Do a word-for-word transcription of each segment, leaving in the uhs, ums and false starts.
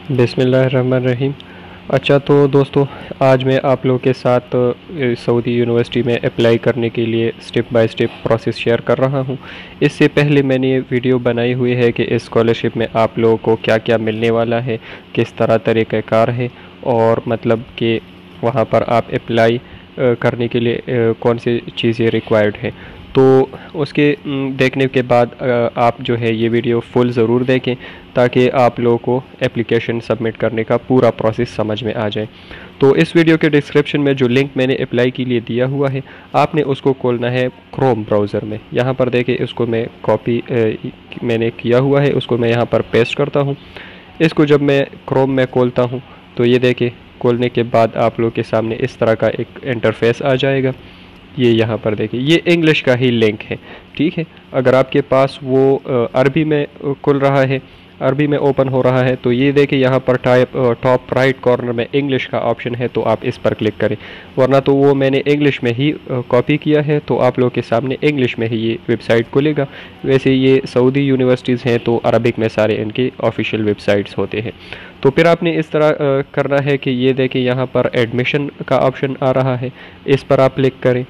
बिस्मिल्लाहिर्रहमानिर्रहीम। अच्छा तो दोस्तों, आज मैं आप लोगों के साथ अ, सऊदी यूनिवर्सिटी में अप्लाई करने के लिए step by step process share कर रहा हूं। इससे पहले मैंने ये वीडियो बनाई हुई है कि इस स्कॉलरशिप में आप लोगों को क्या क्या मिलने वाला है, किस तरह तरीक़ाकार है और मतलब कि वहां पर आप अप्लाई अ, करने के लिए अ, कौन सी चीज़ें रिक्वायर्ड है। तो उसके उम, देखने के बाद अ, आप जो है ये वीडियो फुल ज़रूर देखें ताकि आप लोगों को एप्लीकेशन सबमिट करने का पूरा प्रोसेस समझ में आ जाए। तो इस वीडियो के डिस्क्रिप्शन में जो लिंक मैंने अप्लाई के लिए दिया हुआ है, आपने उसको खोलना है क्रोम ब्राउज़र में। यहाँ पर देखिए, इसको मैं कॉपी मैंने किया हुआ है, उसको मैं यहाँ पर पेस्ट करता हूँ। इसको जब मैं क्रोम में खोलता हूँ तो ये देखिए, खोलने के बाद आप लोग के सामने इस तरह का एक इंटरफेस आ जाएगा। ये यहाँ पर देखिए, ये इंग्लिश का ही लिंक है, ठीक है। अगर आपके पास वो अरबी में खुल रहा है, अरबी में ओपन हो रहा है, तो ये देखिए यहाँ पर टाइप टॉप राइट कॉर्नर में इंग्लिश का ऑप्शन है, तो आप इस पर क्लिक करें। वरना तो वो मैंने इंग्लिश में ही कॉपी किया है, तो आप लोग के सामने इंग्लिश में ही ये वेबसाइट खुलेगा। वैसे ये सऊदी यूनिवर्सिटीज़ हैं तो अरबिक में सारे इनके ऑफिशियल वेबसाइट्स होते हैं। तो फिर आपने इस तरह करना है कि ये देखिए, यहाँ पर एडमिशन का ऑप्शन आ रहा है, इस पर आप क्लिक करें।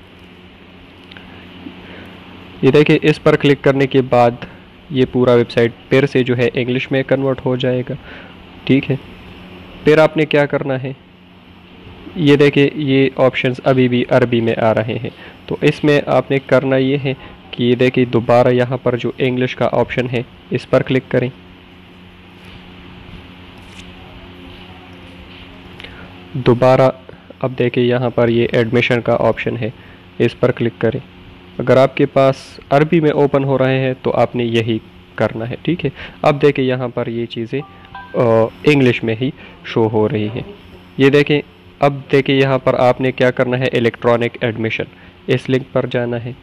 ये देखिए, इस पर क्लिक करने के बाद ये पूरा वेबसाइट फिर से जो है इंग्लिश में कन्वर्ट हो जाएगा, ठीक है। फिर आपने क्या करना है, ये देखिए ये ऑप्शंस अभी भी अरबी में आ रहे हैं, तो इसमें आपने करना ये है कि ये देखिए दोबारा यहाँ पर जो इंग्लिश का ऑप्शन है, इस पर क्लिक करें। दोबारा अब देखिए यहाँ पर ये एडमिशन का ऑप्शन है, इस पर क्लिक करें। अगर आपके पास अरबी में ओपन हो रहे हैं तो आपने यही करना है, ठीक है। अब देखें यहाँ पर ये चीज़ें इंग्लिश में ही शो हो रही हैं। ये देखें, अब देखें यहाँ पर आपने क्या करना है, इलेक्ट्रॉनिक एडमिशन, इस लिंक पर जाना है।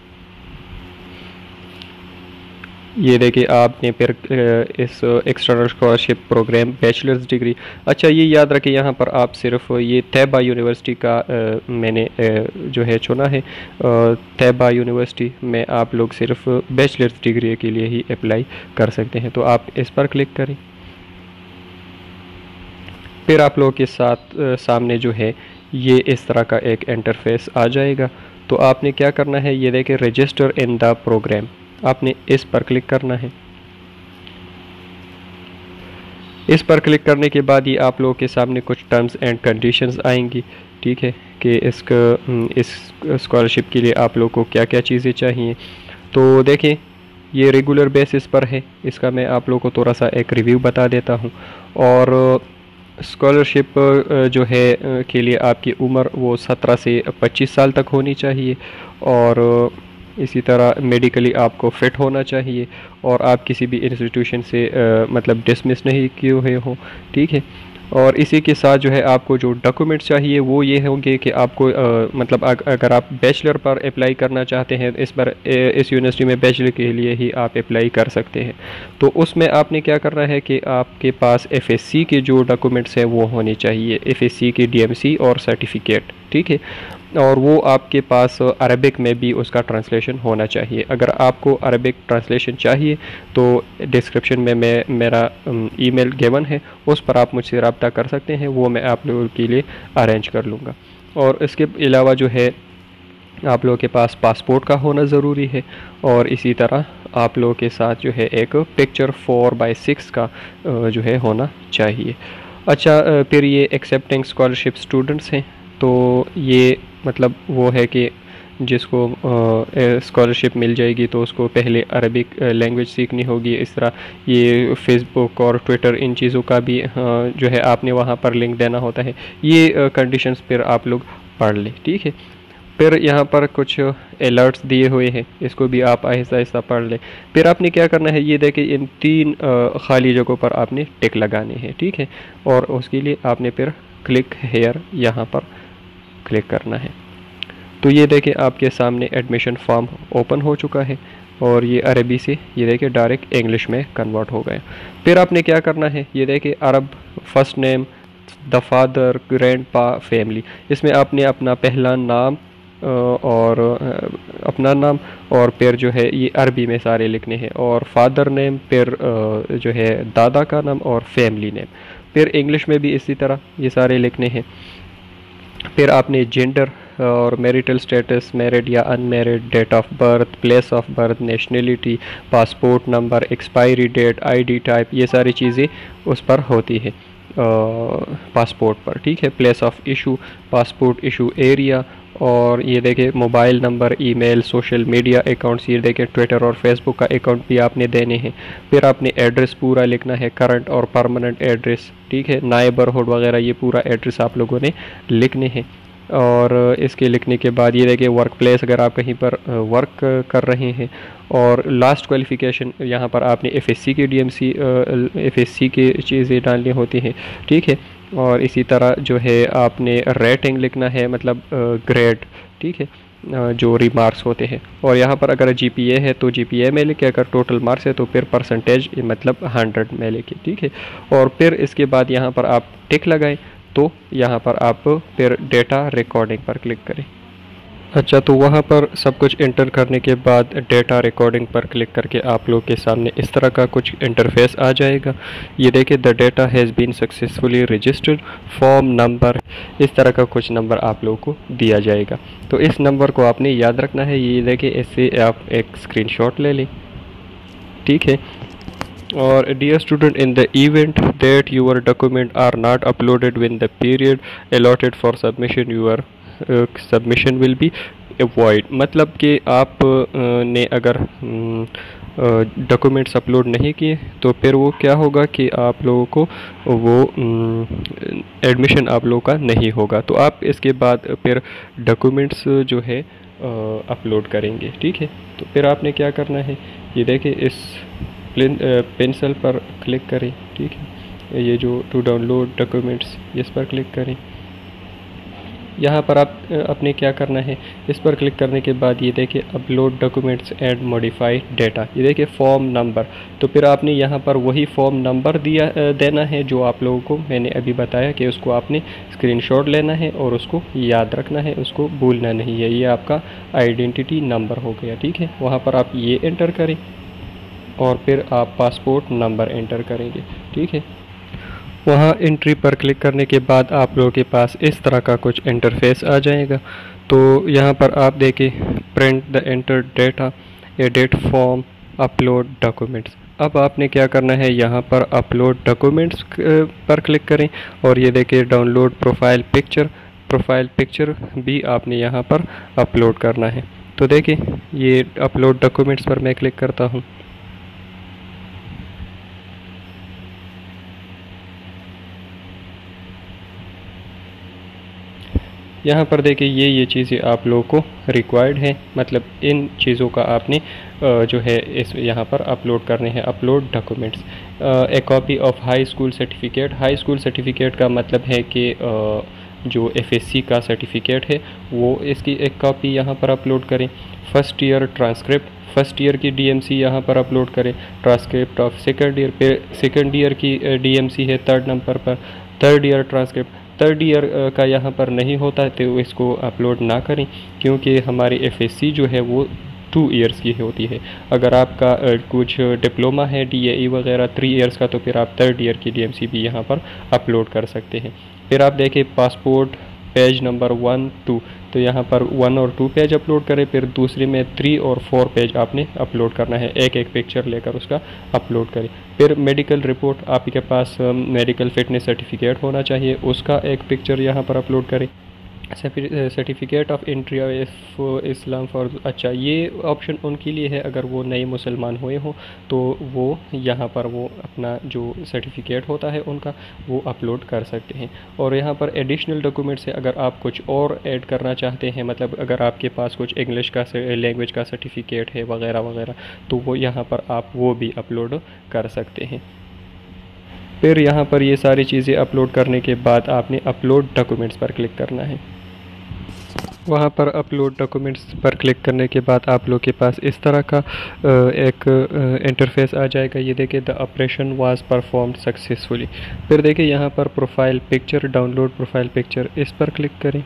ये देखिए, आपने फिर इस external scholarship programme bachelor's degree, अच्छा ये याद रखें यहाँ पर आप सिर्फ ये तैयबा यूनिवर्सिटी का आ, मैंने आ, जो है चुना है। तैयबा यूनिवर्सिटी में आप लोग सिर्फ बैचलर्स डिग्री के लिए ही अप्लाई कर सकते हैं, तो आप इस पर क्लिक करें। फिर आप लोगों के साथ आ, सामने जो है ये इस तरह का एक इंटरफेस आ जाएगा। तो आपने क्या करना है, ये देखें रजिस्टर इन द प्रोग्राम, आपने इस पर क्लिक करना है। इस पर क्लिक करने के बाद ये आप लोगों के सामने कुछ टर्म्स एंड कंडीशंस आएंगी, ठीक है, कि इसका इस स्कॉलरशिप के लिए आप लोग को क्या क्या चीज़ें चाहिए। तो देखें, ये रेगुलर बेसिस पर है, इसका मैं आप लोगों को थोड़ा सा एक रिव्यू बता देता हूँ। और स्कॉलरशिप जो है के लिए आपकी उम्र वो सत्रह से पच्चीस साल तक होनी चाहिए, और इसी तरह मेडिकली आपको फ़िट होना चाहिए, और आप किसी भी इंस्टीट्यूशन से आ, मतलब डिसमिस नहीं किए हुए हो, ठीक है। और इसी के साथ जो है आपको जो डॉक्यूमेंट्स चाहिए वो ये होंगे कि आपको आ, मतलब अगर आप बैचलर पर अप्लाई करना चाहते हैं, इस पर इस यूनिवर्सिटी में बैचलर के लिए ही आप अप्लाई कर सकते हैं। तो उसमें आपने क्या करना है कि आपके पास एफएससी के जो डॉक्यूमेंट्स हैं वो होने चाहिए, एफएससी के डीएमसी और सर्टिफिकेट, ठीक है। और वो आपके पास अरबिक में भी उसका ट्रांसलेशन होना चाहिए। अगर आपको अरबिक ट्रांसलेशन चाहिए तो डिस्क्रिप्शन में मैं मेरा ईमेल गिवन है, उस पर आप मुझसे रब्ता कर सकते हैं, वो मैं आप लोगों के लिए अरेंज कर लूँगा। और इसके अलावा जो है आप लोगों के पास पासपोर्ट का होना ज़रूरी है, और इसी तरह आप लोगों के साथ जो है एक पिक्चर फोर बाई सिक्स का जो है होना चाहिए। अच्छा, फिर ये एक्सेप्टिंग स्कॉलरशिप स्टूडेंट्स हैं, तो ये मतलब वो है कि जिसको स्कॉलरशिप मिल जाएगी तो उसको पहले अरबिक लैंग्वेज सीखनी होगी। इस तरह ये फेसबुक और ट्विटर, इन चीज़ों का भी जो है आपने वहाँ पर लिंक देना होता है। ये कंडीशंस फिर आप लोग पढ़ लें, ठीक है। फिर यहाँ पर कुछ अलर्ट्स दिए हुए हैं, इसको भी आप आहिस्ता आहिस्ता पढ़ लें। फिर आपने क्या करना है, ये देखें इन तीन खाली जगहों पर आपने टिक लगाने हैं, ठीक है। और उसके लिए आपने फिर क्लिक हेयर यहाँ पर क्लिक करना है। तो ये देखें आपके सामने एडमिशन फॉर्म ओपन हो चुका है, और ये अरबी से ये देखें डायरेक्ट इंग्लिश में कन्वर्ट हो गए। फिर आपने क्या करना है, ये देखें Arab, first name, the father, grandpa, family, इसमें आपने अपना पहला नाम और अपना नाम और फिर जो है ये अरबी में सारे लिखने हैं, और फादर नेम, फिर जो है दादा का नाम और फैमिली नेम। फिर इंग्लिश में भी इसी तरह ये सारे लिखने हैं। फिर आपने जेंडर और मैरिटल स्टेटस, मैरिड या unmarried, date of birth, place of birth, nationality, passport number, expiry date, ID type, ये सारी चीज़ें उस पर होती है पासपोर्ट पर, ठीक है। Place of issue, passport issue area, और ये देखें mobile number, email, social media accounts, ये देखें ट्विटर और फेसबुक का अकाउंट भी आपने देने हैं। फिर आपने एड्रेस पूरा लिखना है, करंट और परमानेंट एड्रेस, ठीक है, नाइबरहुड वगैरह, ये पूरा एड्रेस आप लोगों ने लिखने हैं। और इसके लिखने के बाद ये देखिए वर्क प्लेस, अगर आप कहीं पर वर्क कर रहे हैं। और लास्ट क्वालिफ़िकेशन यहाँ पर आपने एफएससी की डीएमसी एफएससी की चीज़ें डालनी होती हैं, ठीक है। और इसी तरह जो है आपने रेटिंग लिखना है, मतलब ग्रेड, ठीक है, जो रिमार्क्स होते हैं। और यहाँ पर अगर जीपीए है तो जीपीए में लिखे, अगर टोटल मार्क्स है तो फिर परसेंटेज मतलब हंड्रेड में लिखे, ठीक है। और फिर इसके बाद यहाँ पर आप टिक लगाएं, तो यहाँ पर आप फिर डेटा रिकॉर्डिंग पर क्लिक करें। अच्छा, तो वहाँ पर सब कुछ इंटर करने के बाद डेटा रिकॉर्डिंग पर क्लिक करके आप लोग के सामने इस तरह का कुछ इंटरफेस आ जाएगा। ये देखिए the data has been successfully registered, form number, इस तरह का कुछ नंबर आप लोगों को दिया जाएगा। तो इस नंबर को आपने याद रखना है। ये देखिए इससे आप एक स्क्रीनशॉट ले लें, ठीक है। और dear student, in the event that your document are not uploaded within the period allotted for submission, your submission will be avoid. मतलब कि आप uh, ने अगर डॉक्यूमेंट्स अपलोड नहीं किए तो फिर वो क्या होगा कि आप लोगों को वो एडमिशन आप लोगों का नहीं होगा। तो आप इसके बाद फिर डॉक्यूमेंट्स जो है अपलोड करेंगे, ठीक है। तो फिर आपने क्या करना है, ये देखिए इस पेंसिल पर क्लिक करें, ठीक है। ये जो टू डाउनलोड डॉक्यूमेंट्स, इस पर क्लिक करें। यहाँ पर आप अपने क्या करना है, इस पर क्लिक करने के बाद ये देखिए upload documents and modified data, ये देखिए फॉर्म नंबर। तो फिर आपने यहाँ पर वही फॉर्म नंबर दिया देना है जो आप लोगों को मैंने अभी बताया कि उसको आपने स्क्रीनशॉट लेना है और उसको याद रखना है, उसको भूलना नहीं है। ये आपका आइडेंटिटी नंबर हो गया, ठीक है। वहाँ पर आप ये एंटर करें और फिर आप पासपोर्ट नंबर एंटर करेंगे, ठीक है। वहाँ एंट्री पर क्लिक करने के बाद आप लोगों के पास इस तरह का कुछ इंटरफेस आ जाएगा। तो यहाँ पर आप देखें print the enter data, edit form, upload documents. अब आपने क्या करना है, यहाँ पर अपलोड डॉक्यूमेंट्स पर क्लिक करें और ये देखिए download profile picture, profile picture भी आपने यहाँ पर अपलोड करना है। तो देखिए ये अपलोड डॉक्यूमेंट्स पर मैं क्लिक करता हूँ। यहाँ पर देखिए ये ये चीज़ें आप लोगों को रिक्वायर्ड है, मतलब इन चीज़ों का आपने जो है इस यहाँ पर अपलोड करने हैं। Upload documents, a copy of high school certificate. High school certificate का मतलब है कि जो एफएससी का सर्टिफिकेट है वो इसकी एक कॉपी यहाँ पर अपलोड करें। First year transcript, first year की डीएमसी यहाँ पर अपलोड करें। ट्रांसक्रिप्ट ऑफ सेकेंड ईयर, पे सेकेंड ईयर की डीएमसी है थर्ड नंबर पर। Third year transcript third year का यहाँ पर नहीं होता है तो इसको अपलोड ना करें, क्योंकि हमारी एफएससी जो है वो टू इयर्स की होती है। अगर आपका कुछ डिप्लोमा है डीएई वगैरह थ्री इयर्स का, तो फिर आप थर्ड ईयर की डीएमसी भी यहाँ पर अपलोड कर सकते हैं। फिर आप देखें passport page number one two, तो यहाँ पर वन और टू पेज अपलोड करें। फिर दूसरे में थ्री और फोर पेज आपने अपलोड करना है, एक एक पिक्चर लेकर उसका अपलोड करें। फिर मेडिकल रिपोर्ट, आपके पास मेडिकल फिटनेस सर्टिफिकेट होना चाहिए, उसका एक पिक्चर यहाँ पर अपलोड करें। Certificate of entry of Islam for, अच्छा ये ऑप्शन उनके लिए है अगर वो नए मुसलमान हुए हों तो वो यहाँ पर वो अपना जो सर्टिफिकेट होता है उनका वो अपलोड कर सकते हैं। और यहाँ पर एडिशनल डॉक्यूमेंट्स है, अगर आप कुछ और ऐड करना चाहते हैं, मतलब अगर आपके पास कुछ इंग्लिश का लैंग्वेज का सर्टिफिकेट है वगैरह वगैरह, तो वो यहाँ पर आप वो भी अपलोड कर सकते हैं। फिर यहाँ पर ये सारी चीज़ें अपलोड करने के बाद आपने अपलोड डॉक्यूमेंट्स पर क्लिक करना है। वहाँ पर अपलोड डॉक्यूमेंट्स पर क्लिक करने के बाद आप लोग के पास इस तरह का एक इंटरफेस आ जाएगा। ये देखिए the operation was performed successfully. फिर देखिए यहाँ पर profile picture, download profile picture, इस पर क्लिक करें।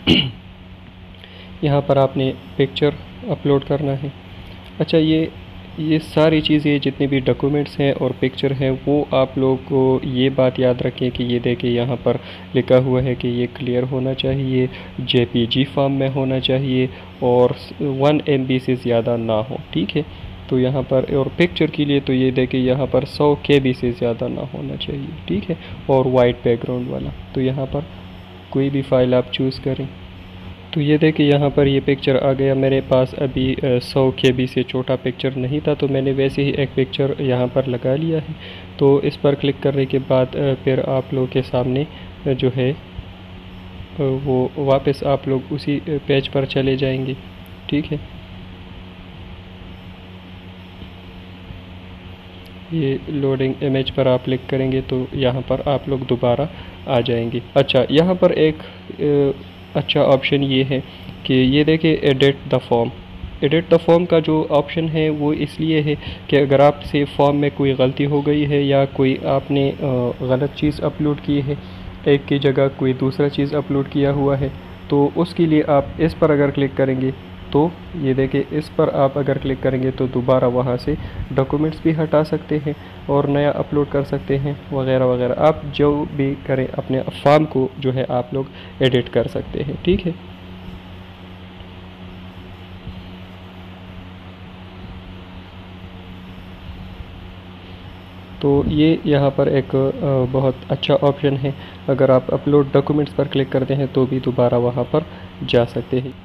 यहाँ पर आपने पिक्चर अपलोड करना है। अच्छा, ये ये सारी चीज़ें जितने भी डॉक्यूमेंट्स हैं और पिक्चर हैं वो आप लोग को ये बात याद रखें कि ये देखें यहाँ पर लिखा हुआ है कि ये क्लियर होना चाहिए, जेपीजी फॉर्म में होना चाहिए और वन एम बी से ज़्यादा ना हो। ठीक है, तो यहाँ पर और पिक्चर के लिए तो ये देखें यहाँ पर सौ के बी से ज़्यादा ना होना चाहिए। ठीक है, और वाइट बैकग्राउंड वाला। तो यहाँ पर कोई भी फ़ाइल आप चूज़ करें। तो ये देखिए यहाँ पर ये पिक्चर आ गया मेरे पास। अभी सौ के बी से छोटा पिक्चर नहीं था तो मैंने वैसे ही एक पिक्चर यहाँ पर लगा लिया है। तो इस पर क्लिक करने के बाद फिर आप लोगों के सामने जो है वो वापस आप लोग उसी पेज पर चले जाएंगे। ठीक है, ये लोडिंग इमेज पर आप क्लिक करेंगे तो यहाँ पर आप लोग दोबारा आ जाएंगे। अच्छा, यहाँ पर एक अच्छा ऑप्शन ये है कि ये देखिए edit the form. Edit the form का जो ऑप्शन है वो इसलिए है कि अगर आपसे फॉर्म में कोई गलती हो गई है या कोई आपने गलत चीज़ अपलोड की है, एक की जगह कोई दूसरा चीज़ अपलोड किया हुआ है, तो उसके लिए आप इस पर अगर क्लिक करेंगे तो ये देखिए इस पर आप अगर क्लिक करेंगे तो दोबारा वहाँ से डॉक्यूमेंट्स भी हटा सकते हैं और नया अपलोड कर सकते हैं वगैरह वगैरह। आप जो भी करें अपने फॉर्म को जो है आप लोग एडिट कर सकते हैं। ठीक है, तो ये यहाँ पर एक बहुत अच्छा ऑप्शन है। अगर आप अपलोड डॉक्यूमेंट्स पर क्लिक करते हैं तो भी दोबारा वहाँ पर जा सकते हैं।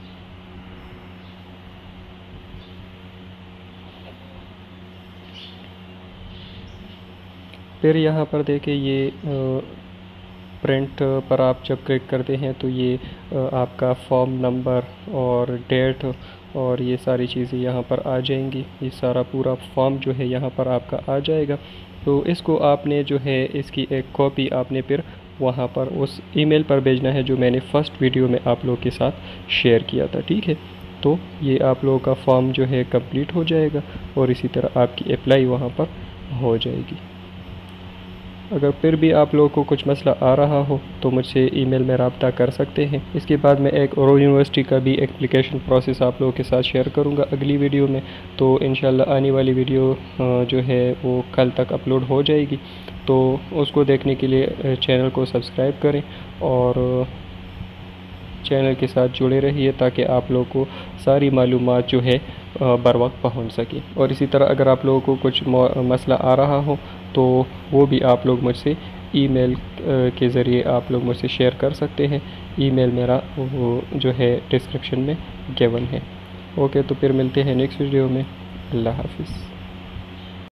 फिर यहाँ पर देखिए ये प्रिंट पर आप जब क्लिक करते हैं तो ये आपका फॉर्म नंबर और डेट और ये सारी चीज़ें यहाँ पर आ जाएंगी। ये सारा पूरा फॉर्म जो है यहाँ पर आपका आ जाएगा। तो इसको आपने जो है इसकी एक कॉपी आपने फिर वहाँ पर उस ईमेल पर भेजना है जो मैंने फ़र्स्ट वीडियो में आप लोगों के साथ शेयर किया था। ठीक है, तो ये आप लोगों का फॉर्म जो है कंप्लीट हो जाएगा और इसी तरह आपकी अप्लाई वहाँ पर हो जाएगी। अगर फिर भी आप लोगों को कुछ मसला आ रहा हो तो मुझसे ईमेल में रब्ता कर सकते हैं। इसके बाद मैं एक और यूनिवर्सिटी का भी एप्लीकेशन प्रोसेस आप लोगों के साथ शेयर करूंगा अगली वीडियो में। तो इंशाल्लाह आने वाली वीडियो जो है वो कल तक अपलोड हो जाएगी। तो उसको देखने के लिए चैनल को सब्सक्राइब करें और चैनल के साथ जुड़े रहिए ताकि आप लोगों को सारी मालूमात जो है बर वक्त पहुँच सके। और इसी तरह अगर आप लोगों को कुछ मसला आ रहा हो तो वो भी आप लोग मुझसे ईमेल के ज़रिए आप लोग मुझसे शेयर कर सकते हैं। ईमेल मेरा वो जो है डिस्क्रिप्शन में गिवन है। ओके, तो फिर मिलते हैं नेक्स्ट वीडियो में। अल्लाह हाफिज़।